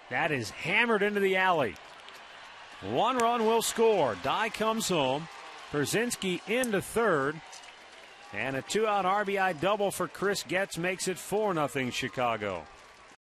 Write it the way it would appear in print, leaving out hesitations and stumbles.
That is hammered into the alley. 1 run will score. Dye comes home. Brzezinski into third. And a 2-out RBI double for Chris Getz makes it 4-0 Chicago.